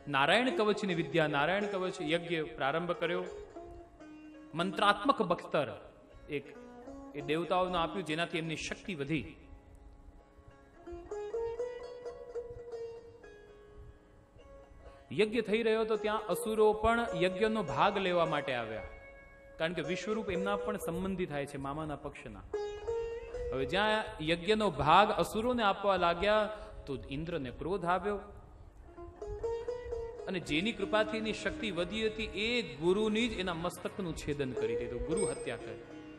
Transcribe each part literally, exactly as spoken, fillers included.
નારાયણ કવચની વિદ્યા, નારાયણ કવચ યજ્ઞ પ્રારંભ કર્યો. મંત્રાત્મક બખ્તર એક એ દેવતાઓને આપ્યું, જેનાથી એમની શક્તિ વધી. યજ્ઞ થઈ રહ્યો તો ત્યાં અસુરો પણ યજ્ઞનો ભાગ લેવા માટે આવ્યા, કારણ કે વિશ્વરૂપ એમના પણ સંબંધી થાય છે, મામાના પક્ષના. હવે જ્યાં યજ્ઞનો ભાગ અસુરોને આપવા લાગ્યા તો ઇન્દ્રને ક્રોધ આવ્યો, અને જેની કૃપાથી એની શક્તિ વધી હતી એ ગુરુની જ એના મસ્તકનું છેદન કરી દીધું, ગુરુ હત્યા કરી.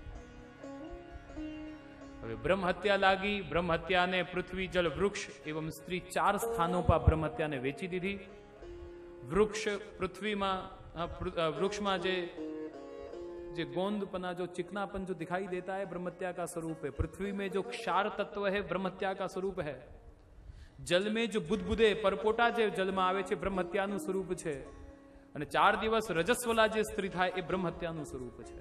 હવે બ્રહ્મ હત્યા લાગી. બ્રહ્મ હત્યાને પૃથ્વી, જળ, વૃક્ષ એવં સ્ત્રી ચાર સ્થાનો પર બ્રહ્મ હત્યાને વેચી દીધી. વૃક્ષ પૃથ્વીમાં, વૃક્ષમાં જે જે गोंदपना जो चिकनापन जो दिखाई देता है ब्रह्मत्या का स्वरूप है. पृथ्वी में जो क्षार तत्व है ब्रह्मत्या का स्वरूप है. जल में जो बुदबुदे परपोटा जो जल में आवे छे ब्रह्मत्याનું સ્વરૂપ છે. અને ચાર દિવસ રજસ્વલા જે સ્ત્રી થાય એ બ્રહ્મત્યાનું સ્વરૂપ છે.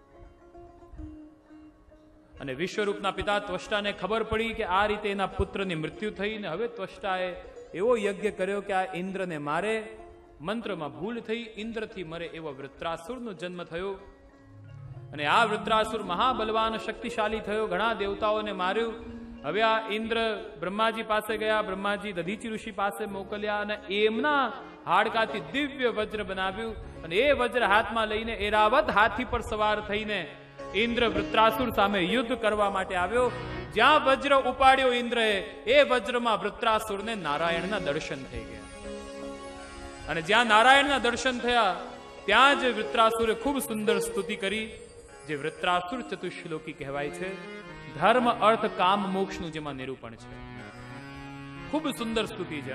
અને વિશ્વરૂપના પિતા ત્વષ્ટાને ખબર પડી કે આ રીતે એના પુત્રની મૃત્યુ થઈ, ને હવે ત્વષ્ટાએ એવો યજ્ઞ કર્યો કે આ ઇન્દ્રને મારે. મંત્રમાં ભૂલ થઈ, ઇન્દ્રથી મરે એવો વૃત્રાસુરનો જન્મ થયો. અને આ વૃત્રાસુર મહાબલવાન શક્તિશાળી થયો, ઘણા દેવતાઓને માર્યું. હવે આ ઇન્દ્ર બ્રહ્માજી પાસે ગયા, બ્રહ્માજી દધીચી ઋષિ પાસે મોકલ્યા, અને એમના હાડકાથી દિવ્ય વજ્ર બનાવ્યું. અને એ વજ્ર હાથમાં લઈને એરાવત હાથી પર સવાર થઈને ઇન્દ્ર વૃત્રાસુર સામે યુદ્ધ કરવા માટે આવ્યો. જ્યાં વજ્ર ઉપાડ્યો ઇન્દ્રએ, એ વજ્રમાં વૃત્રાસુરને નારાયણના દર્શન થઈ ગયા. અને જ્યાં નારાયણના દર્શન થયા ત્યાં જ વૃત્રાસુરે ખૂબ સુંદર સ્તુતિ કરી, જે વૃત્રાસુર ચતુશ્લોકી કહેવાય છે. ધર્મ, અર્થ, કામ, મોક્ષનું જેમાં નિરૂપણ છે. ખૂબ સુંદર સ્તુતિ છે.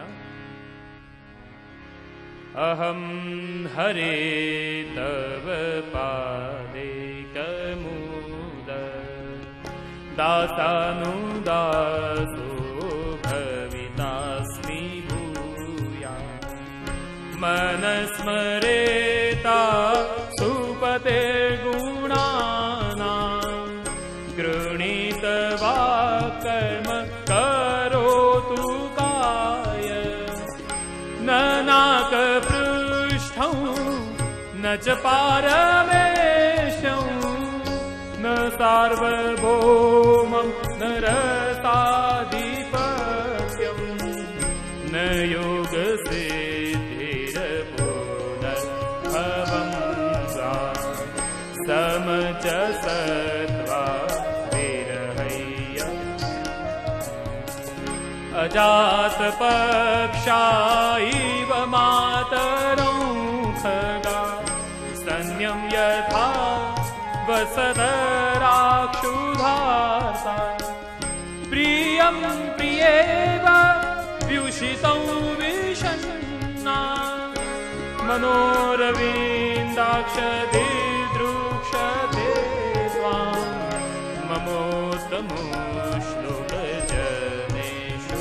અહમ હરે તવ પાદે કમુદ દાસાનુદાસો ભવિતાસ્મિ ભૂયા મનસ્મરેતા સુપતે ગુણાનાં ગૃણીતવા કર્મ કરોતુ કાય નાક પૃષ્ઠં ન ચ પારમેશં ન સાર્વભૌમં ન રસાધિપત્યં ન યોગ સિદ્ધિરપુનર્ભવં સમ ચ સત્વા વિરહય્ય અજાત પક્ષા ઇવ માતરં ખગા સન્યમ યથા વસતરાક્ષુધાસા પ્રિયં પ્રિયેવ વ્યુષિतं વિષન્ના મનોરવિંદાક્ષદિદૃક્ષતે સ્વામ મમોત્તમો શ્લોક જનેષુ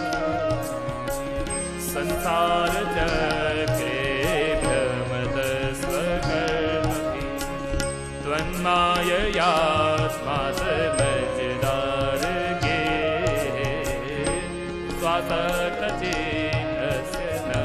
સંસાર ચક્રે ભ્રમત સ્વકર્મભિ ત્વન્માયયાસ્માત મજદાર્ગે સ્વાસક્તચેતસ્ય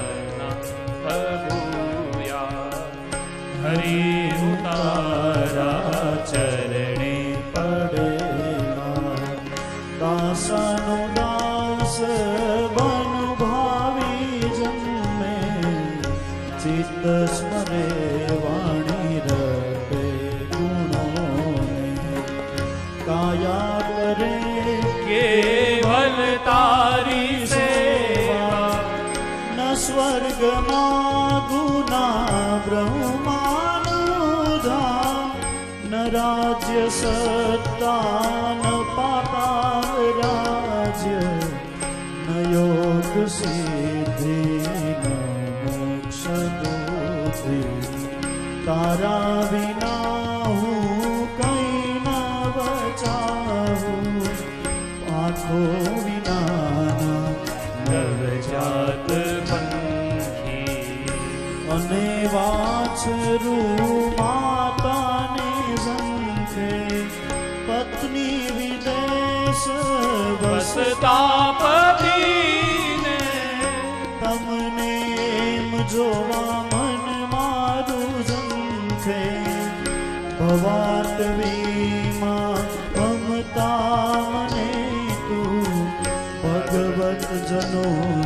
ભૂયા હરિ ઉતારા ચરણે પડેલા દાસનો દાસ બનુ ભાવી જન્મે ચિત્ત સ્મરે વાણી રટે ગુણોને કાયા કરે કેવલ તારી સેવા ન સ્વર્ગમાં ગુના બ્રહ્માનુધા ન રાજ્ય સત્તા ન પાતાલ રાજ્ય ન યોગ સિદ્ધિ ન મોક્ષ દુઃખી તારા વિના હું કઈ ન બચાવું આંખો વિનાના નવજાત અને વાછરું માતાને સંખે પત્ની વિદેશ વસતા પતિને તમને એમ જોવા મન મારું ઝંખે ભવાટવીમાં મમતા મને તું ભગવત જનો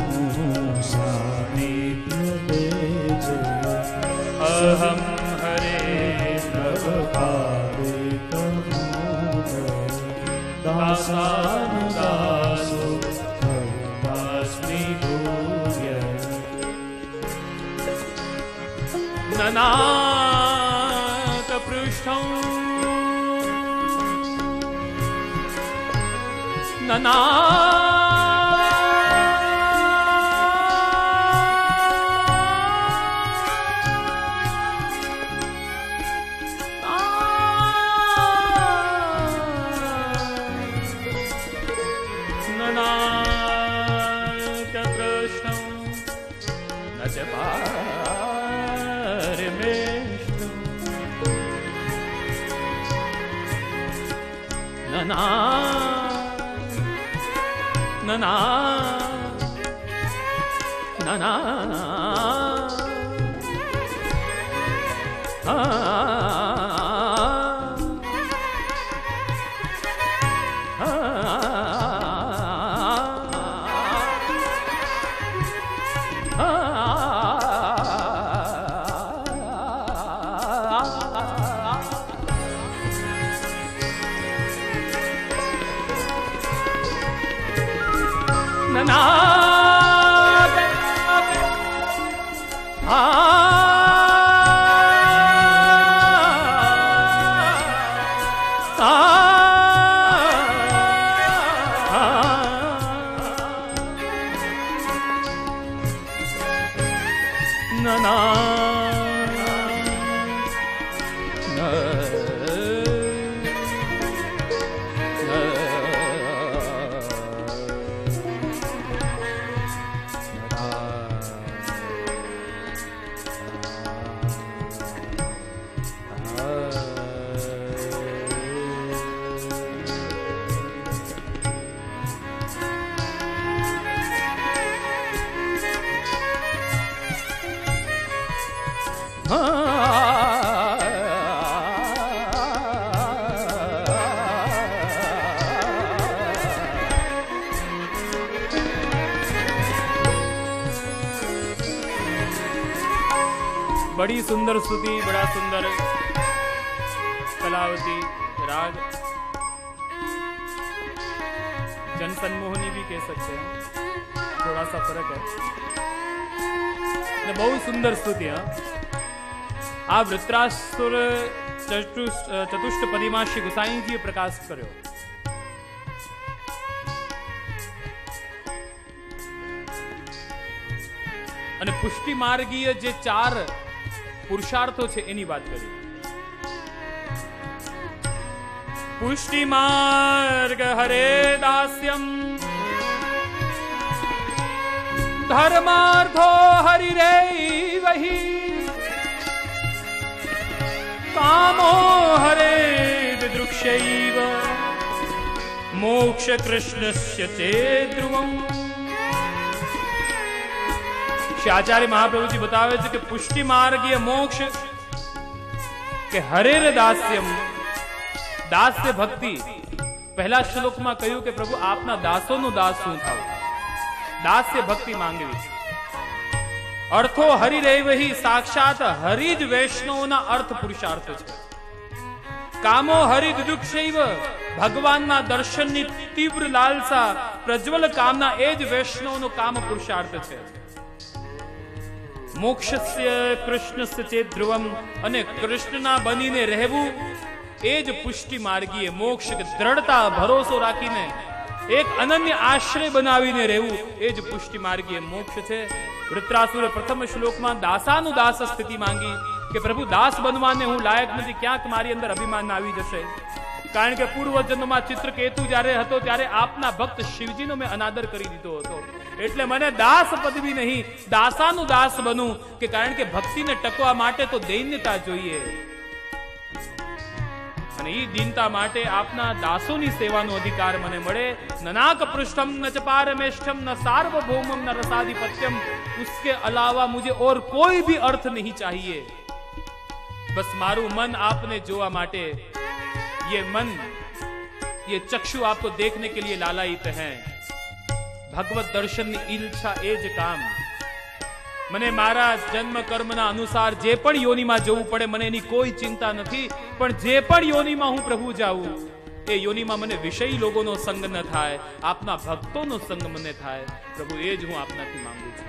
સાનિધ્ય દેજે અહમ હરે નવ પારે દાસાનુ દાસો ભવાસ્મિ ભૂય નનાત પૃષ્ઠં નના Na na na na ah बड़ी सुंदर स्तुति, बड़ा सुंदर कलावती राग, जनसन्मोहनी भी कह सकते हैं, थोड़ा सा फर्क है। बहुत सुंदर स्तुति। आ वृत्रासुर चतुष्ट पदीमा श्री गुसाई जी प्रकाश કર્યો। અને પુષ્ટિ માર્ગીય જે ચાર પુરુષાર્થો છે એની વાત કરી। પુષ્ટિ માર્ગ હરે દાસ્યમ ધર્માર્થો હરિરે વહી કામો હરે વિદૃક્ષૈવ મોક્ષ કૃષ્ણસ્ય તે ધ્રુવમ। आचार्य महाप्रभु जी बतावे कि पुष्टि मार्गीय मोक्ष के हरेर दास्यम, दास्य भक्ति। पहला श्लोक में कह્યું કે પ્રભુ આપના દાસોનો દાસ શું થાવ, દાस्य भक्ति માંગવી। અર્થો હરિ રહેવહી, સાક્ષાત હરિ જ વૈષ્ણવના અર્થ પુરુષાર્થ છે। કામો હરિ દુદુક્ષૈવ, ભગવાનના દર્શનની તીવ્ર લાલસા પ્રજ્વલ કામના એ જ વૈષ્ણવનો કામ પુરુષાર્થ છે। મોક્ષસ્ય કૃષ્ણસ્ય ચેત ધ્રુવમ, અને કૃષ્ણના બનીને રહેવું એ જ પુષ્ટિ માર્ગીય મોક્ષ। દ્રઢતા ભરોસો રાખીને એક અનન્ય આશ્રય બનાવીને રહેવું એ જ પુષ્ટિ માર્ગીય મોક્ષ છે। વૃત્રાસુરે પ્રથમ શ્લોકમાં દાસાનું દાસ સ્થિતિ માંગી કે પ્રભુ દાસ બનવાને હું લાયક નથી, ક્યાંક મારી અંદર અભિમાન આવી જશે। કારણ કે પૂર્વ જન્મમાં ચિત્રકેતુ જ્યારે હતો ત્યારે આપના ભક્ત શિવજીનો મેં અનાદર કરી દીધો હતો, એટલે મને દાસ પદવી નહીં, દાસાનું દાસ બનું। કે કારણ કે ભક્તિને ટકવા માટે તો દૈન્યતા જોઈએ। અને એ દીનતા માટે આપના દાસોની સેવાનો અધિકાર મને મળે. નનાક પૃષ્ઠમ ન ચ પારમેષ્ઠમ ન સાર્વભૌમમ ન રસાધિપત્યમ, उसके अलावा मुझे और कोई भी अर्थ नहीं चाहिए. बस मारू मन आपने जोवा माटे, ये मन ये चक्षु आपको देखने के लिए लालायित हैं. भगवत दर्शन ની ઈચ્છા એ જ કામ. મને મારા જન્મ કર્મના અનુસાર જે પણ યોનિમાં જવું પડે મને એની કોઈ ચિંતા નથી, પણ જે પણ યોનિમાં હું પ્રભુ જાઉં એ યોનિમાં મને વિષયી લોકોનો સંગ ન થાય, આપના ભક્તોનો સંગ મને થાય. પ્રભુ એ જ હું આપનાથી માંગુ છું.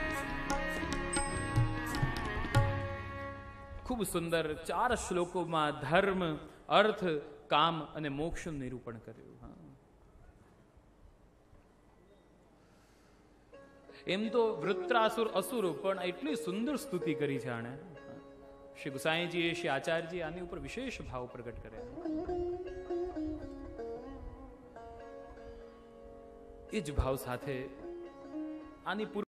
ખૂબ સુંદર ચાર શ્લોકોમાં ધર્મ, અર્થ, કામ અને મોક્ષનું નિરૂપણ કર્યું. એમ તો વૃત્રાસુર અસુરો પણ એટલી સુંદર સ્તુતિ કરી છે આણે. શ્રી ગુસાઈજીએ, શ્રી આચાર્યજી આની ઉપર વિશેષ ભાવ પ્રગટ કર્યા. એ જ ભાવ સાથે આની